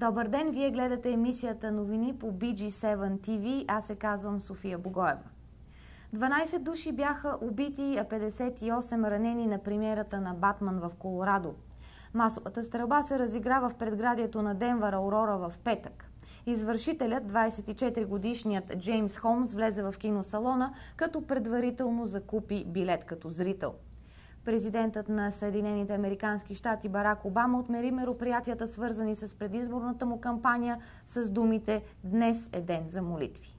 Добър ден! Вие гледате емисията новини по BG7 TV. Аз се казвам София Богоева. 12 души бяха убити, а 58 ранени на премиерата на Батман в Колорадо. Масовата стрелба се разиграва в предградието на Денвър, Аурора в петък. Извършителят, 24-годишният Джеймс Холмс, влезе в киносалона, като предварително закупи билет като зрител. Президентът на Съединените американски щати Барак Обама отмери мероприятията, свързани с предизборната му кампания, с думите «Днес е ден за молитви».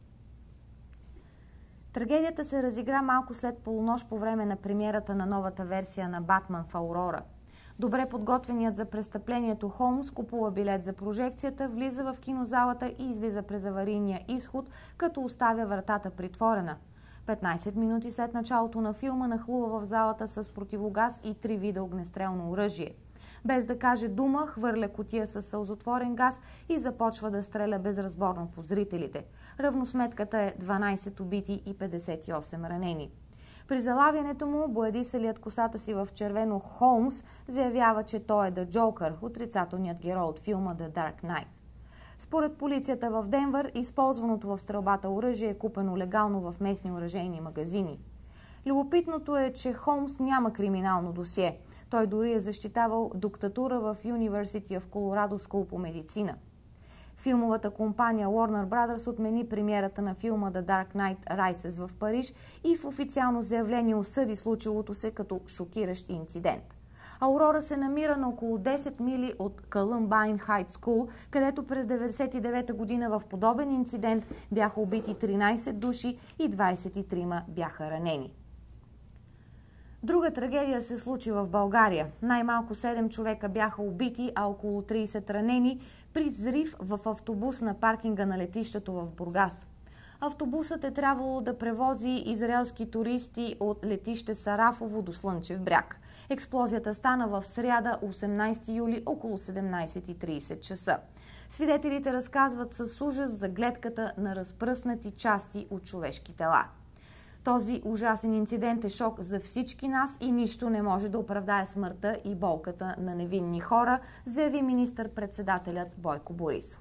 Трагедията се разигра малко след полунощ по време на премиерата на новата версия на Батман в Аурора. Добре подготвеният за престъплението Холмс купува билет за прожекцията, влиза в кинозалата и излиза през аварийния изход, като оставя вратата притворена. 15 минути след началото на филма нахлува в залата с противогаз и 3 вида огнестрелно оръжие. Без да каже дума, хвърля кутия с сълзотворен газ и започва да стреля безразборно по зрителите. Равносметката е 12 убити и 58 ранени. При залавянето му, боядисалият косата си в червено Холмс заявява, че той е The Joker, отрицателният герой от филма The Dark Knight. Според полицията в Денвър, използваното в стрелбата оръжие е купено легално в местни оръжейни магазини. Любопитното е, че Холмс няма криминално досие. Той дори е защитавал доктатура в University of Colorado School по медицина. Филмовата компания Warner Brothers отмени премиерата на филма The Dark Knight Rises в Париж и в официално заявление осъди случилото се като шокиращ инцидент. Аурора се намира на около 10 мили от Columbine High School, където през 1999 година в подобен инцидент бяха убити 13 души и 23 бяха ранени. Друга трагедия се случи в България. Най-малко 7 човека бяха убити, а около 30 ранени при взрив в автобус на паркинга на летището в Бургас. Автобусът е трябвало да превози израелски туристи от летище Сарафово до Слънчев бряг. Експлозията стана в сряда, 18 юли, около 17:30 часа. Свидетелите разказват с ужас за гледката на разпръснати части от човешки тела. Този ужасен инцидент е шок за всички нас и нищо не може да оправдае смъртта и болката на невинни хора, заяви министър-председателят Бойко Борисов.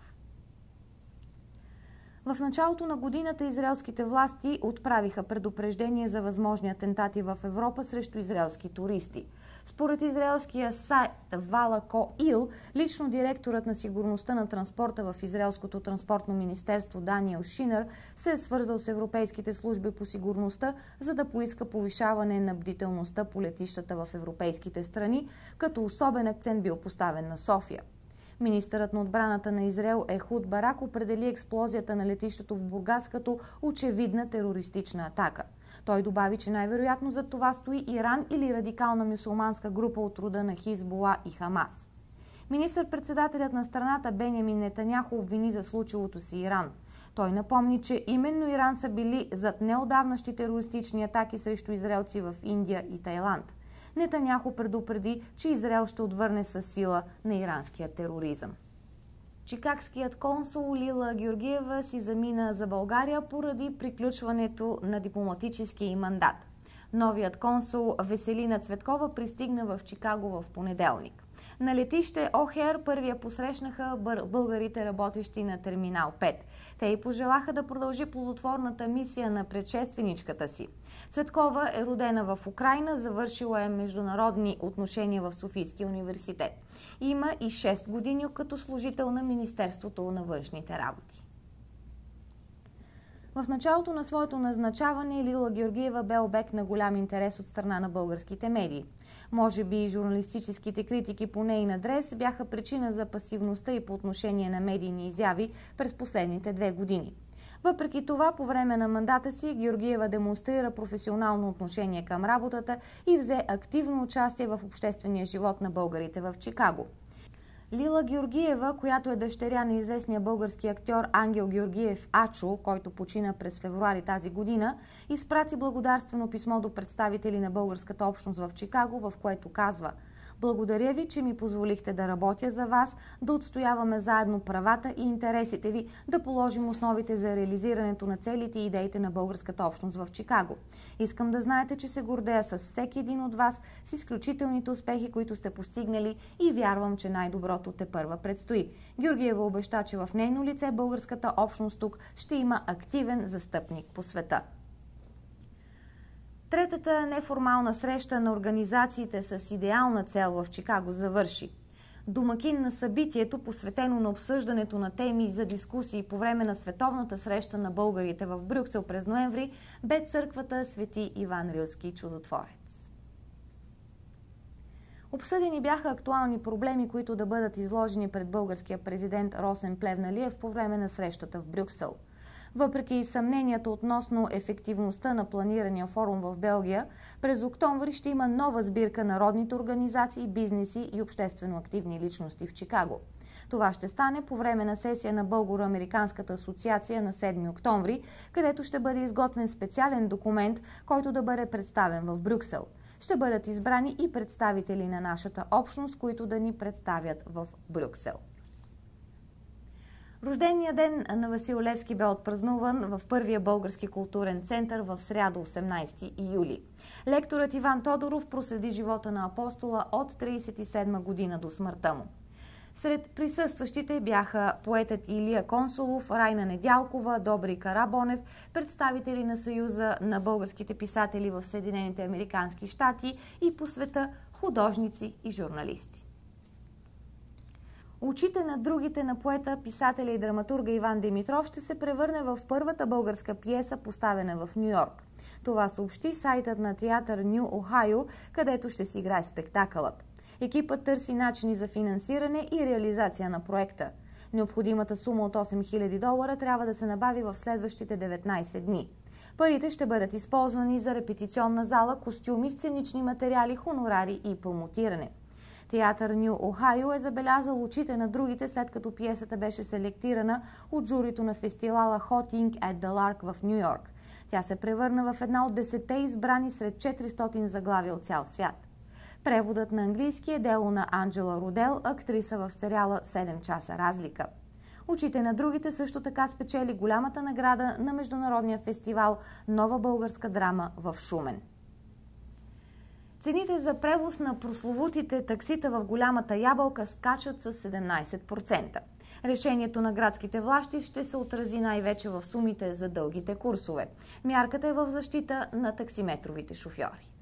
В началото на годината израелските власти отправиха предупреждение за възможни атентати в Европа срещу израелски туристи. Според израелския сайт Вала.ко.ил, лично директорът на сигурността на транспорта в Израелското транспортно министерство Даниел Шинер се е свързал с европейските служби по сигурността, за да поиска повишаване на бдителността по летищата в европейските страни, като особен акцент бил поставен на София. Министърът на отбраната на Израел Ехуд Барак определи експлозията на летището в Бургас като очевидна терористична атака. Той добави, че най-вероятно за това стои Иран или радикална мюсюлманска група от рода на Хизбула и Хамас. Министър-председателят на страната Бенямин Нетаняху обвини за случилото си Иран. Той напомни, че именно Иран са били зад неотдавнащи терористични атаки срещу израелци в Индия и Тайланд. Нетаняху предупреди, че Израел ще отвърне със сила на иранския тероризъм. Чикагският консул Лила Георгиева си замина за България поради приключването на дипломатическия ѝ мандат. Новият консул Веселина Цветкова пристигна в Чикаго в понеделник. На летище Охер първия посрещнаха българите, работещи на Терминал 5. Те й пожелаха да продължи плодотворната мисия на предшественичката си. Цветкова е родена в Украйна, завършила е международни отношения в Софийския университет. Има и 6 години като служител на Министерството на външните работи. В началото на своето назначаване Лила Георгиева бе обект на голям интерес от страна на българските медии. Може би журналистическите критики по нейн адрес бяха причина за пасивността и по отношение на медийни изяви през последните 2 години. Въпреки това, по време на мандата си Георгиева демонстрира професионално отношение към работата и взе активно участие в обществения живот на българите в Чикаго. Лила Георгиева, която е дъщеря на известния български актьор Ангел Георгиев Ачо, който почина през февруари тази година, изпрати благодарствено писмо до представители на българската общност в Чикаго, в което казва: Благодаря ви, че ми позволихте да работя за вас, да отстояваме заедно правата и интересите ви, да положим основите за реализирането на целите и идеите на българската общност в Чикаго. Искам да знаете, че се гордея с всеки един от вас, с изключителните успехи, които сте постигнали, и вярвам, че най-доброто тепърва предстои. Георгиева обеща, че в нейно лице българската общност тук ще има активен застъпник по света. Третата неформална среща на организациите с идеална цел в Чикаго завърши. Домакин на събитието, посветено на обсъждането на теми за дискусии по време на световната среща на българите в Брюксел през ноември, бе църквата Свети Иван Рилски чудотворец. Обсъдени бяха актуални проблеми, които да бъдат изложени пред българския президент Росен Плевнелиев по време на срещата в Брюксел. Въпреки и съмненията относно ефективността на планирания форум в Белгия, през октомври ще има нова сбирка на родните организации, бизнеси и обществено активни личности в Чикаго. Това ще стане по време на сесия на Българо-американската асоциация на 7 октомври, където ще бъде изготвен специален документ, който да бъде представен в Брюксел. Ще бъдат избрани и представители на нашата общност, които да ни представят в Брюксел. Рождения ден на Васил Левски бе отпразнуван в първия български културен център в сряда 18 юли. Лекторът Иван Тодоров проследи живота на апостола от 1937 година до смъртта му. Сред присъстващите бяха поетът Илия Консулов, Райна Недялкова, Добри Карабонев, представители на Съюза на българските писатели в Съединените американски щати и по света художници и журналисти. Очите на другите на поета, писателя и драматурга Иван Димитров ще се превърне в първата българска пиеса, поставена в Ню-Йорк. Това съобщи сайтът на театър Ню Охайо, където ще се играе спектакълът. Екипът търси начини за финансиране и реализация на проекта. Необходимата сума от $8000 трябва да се набави в следващите 19 дни. Парите ще бъдат използвани за репетиционна зала, костюми, сценични материали, хонорари и промотиране. Театър Ню Охайо е забелязал очите на другите, след като пиесата беше селектирана от журито на фестивала Hot Ink at the Lark в Ню Йорк. Тя се превърна в една от 10 избрани сред 400 заглавия от цял свят. Преводът на английски е дело на Анджела Родел, актриса в сериала «7 часа разлика». Очите на другите също така спечели голямата награда на международния фестивал «Нова българска драма» в Шумен. Цените за превоз на прословутите таксита в голямата ябълка скачат с 17%. Решението на градските власти ще се отрази най-вече в сумите за дългите курсове. Мярката е в защита на таксиметровите шофьори.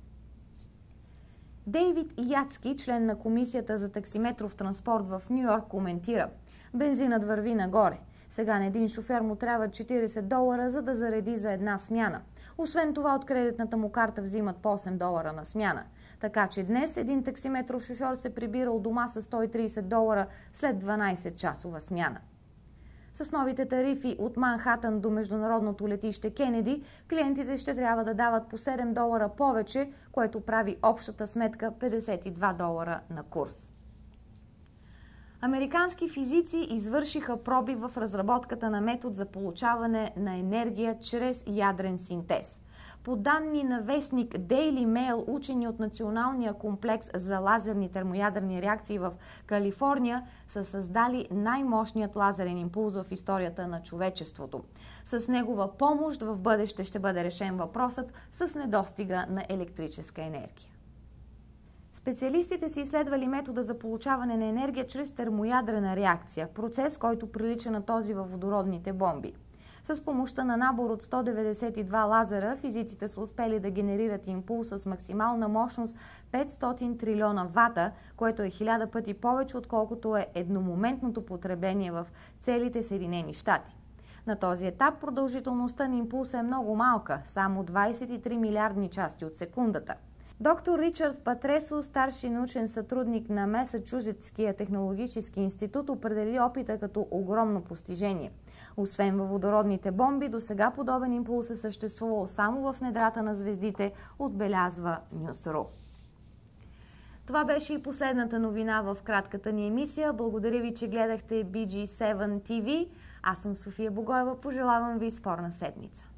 Дейвид Яцки, член на Комисията за таксиметров транспорт в Ню Йорк, коментира: "Бензинът върви нагоре. Сега на един шофьор му трябва $40, за да зареди за една смяна. Освен това, от кредитната му карта взимат по $8 на смяна. Така че днес един таксиметров шофьор се прибира от дома с $130 след 12-часова смяна." С новите тарифи от Манхатън до международното летище Кенеди, клиентите ще трябва да дават по $7 повече, което прави общата сметка $52 на курс. Американски физици извършиха проби в разработката на метод за получаване на енергия чрез ядрен синтез. По данни на вестник Daily Mail, учени от Националния комплекс за лазерни термоядрени реакции в Калифорния са създали най-мощният лазерен импулс в историята на човечеството. С негова помощ в бъдеще ще бъде решен въпросът с недостига на електрическа енергия. Специалистите са изследвали метода за получаване на енергия чрез термоядрена реакция, процес, който прилича на този във водородните бомби. С помощта на набор от 192 лазера, физиците са успели да генерират импулс с максимална мощност 500 трилиона вата, което е 1000 пъти повече, отколкото е едномоментното потребление в целите Съединени щати. На този етап продължителността на импулса е много малка, само 23 милиардни части от секундата. Доктор Ричард Патресо, старши научен сътрудник на Масачузетския технологически институт, определи опита като огромно постижение. Освен във водородните бомби, досега подобен импулс е съществувал само в недрата на звездите, отбелязва Нюсру. Това беше и последната новина в кратката ни емисия. Благодаря ви, че гледахте BG7 TV. Аз съм София Богоева. Пожелавам ви спорна седмица.